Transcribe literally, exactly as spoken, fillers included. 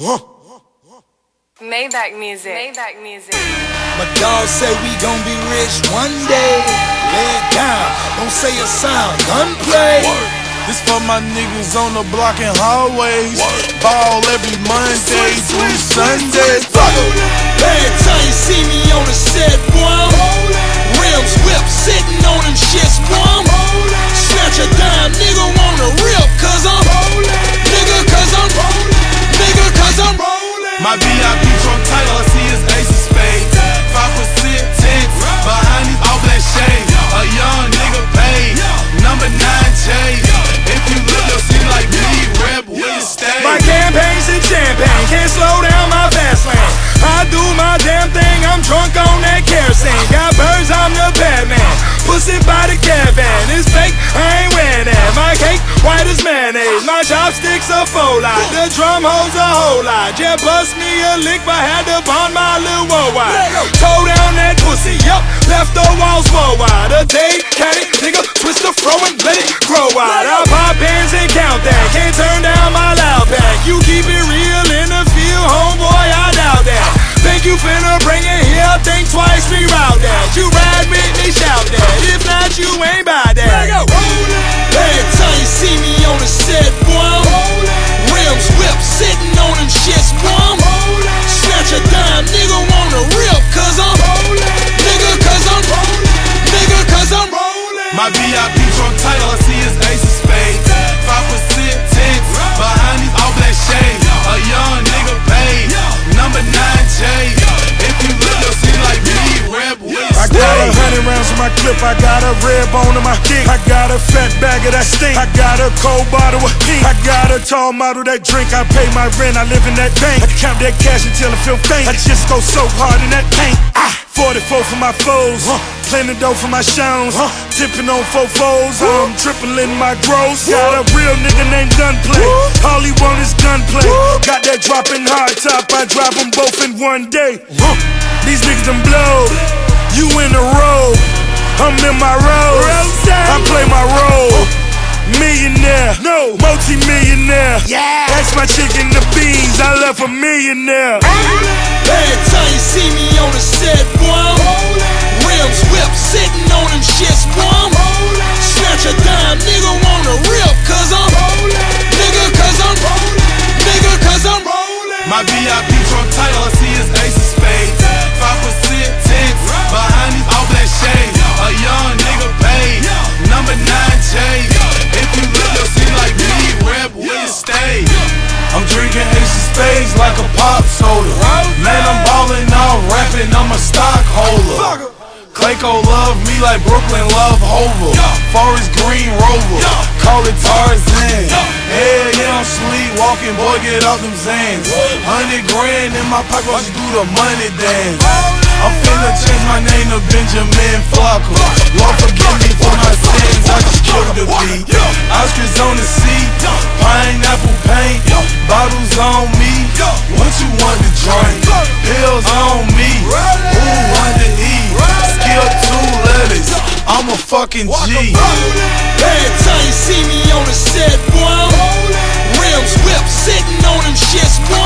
Maybach music. Maybach music. My dog say we gon' be rich one day. Lay it down, don't say a sound, gunplay. This for my niggas on the block and hallways. Ball every Monday through Sunday. Bad time you see me on the set, boy. Rims whip, sitting on them shits, boy. Snatch a dime, nigga wanna rip, cause I'm nigga, cause I'm nigga, cause I'm my V I P trunk title, I see his ace of spades. Five percent tints behind these all black shades. A young nigga paid, number nine chase. If you look, you'll see like me, rep with the stage. My campaign's in champagne, can't slow down my fast lane. I do my damn thing, I'm drunk on that kerosene. Got birds, I'm the Batman. Pussy by the caravan, it's fake, I ain't wearing that. My cake, white as mayonnaise, my chopsticks a full lot. The drum holds a whole lot. Just bust me a lick, but had to bond my little worldwide. Toe down that pussy, yup, left the walls more wide. A day, caddy, nigga, twist the fro and let it grow wide. I pop bands and count that, can't turn down my loud pack. You keep it real in the field, homeboy, I doubt that. Think you finna bring it here, think twice, reroute that. You ride with me, shout that. If not, you ain't by that. Bad time you see me on the set, boy. Rims whip, sitting on them shits, boy. Snatch a dime, nigga wanna rip, cause I'm nigga, cause I'm nigga, cause I'm my V I P trunk title, I see his ace of spades. Five percent tints behind these all black shades. A young nigga paid, number nine chase. If you look, you'll see like me, rep with I got a hundred rounds in my clip, I got a red bone in my dick. I got a fat bag of that stink, I got a cold bottle of pink. I got a tall model that drink, I pay my rent, I live in that bank. I count that cash until I feel faint, I just go so hard in that paint. Ah, forty-four for my foes, huh. Plenty dough for my shows, huh. Tipping on four foes, I'm tripling my gross. Got a real nigga named Gunplay, all he want is gunplay. Got that dropping hard top, I drop them both in one day. Huh. These niggas done blow, you in the road, I'm in my road, I play my role. Millionaire, no, multi-millionaire. Yeah, that's my chicken the beans, I left a millionaire. Bad time you see me on the set, boy. Rims whip, sitting on them shits, boy. Snatch a dime, nigga wanna rip, cause I'm nigga, cause I'm nigga, cause I'm my V I P trunk title, I see his ace of spades. Five percent tints behind these all black shades. A young nigga paid, number nine chase. If you look, you'll see like me, rep with the stage. I'm drinking ace of spades like a pop soda. Man, I'm ballin' out, rapping, I'm a stockholder. Clayco love me like Brooklyn love Hova. Forest Green Rover, call it Tarzan. Hell yeah, I'm sleepwalking, boy, get out them Zans. Hundred grand in my pocket, watch you do the money dance. I'm finna change my name to Benjamin Flocka. Lord forgive me for my sins, I just killed the beat. Oscars on the seat, pineapple paint, bottles on me. What you want to drink? Pills on me. Who want to eat? Skill two letters, I'm a fucking G. Bad time you see me on the set, boy. Rims whip, sitting on them shits, boy.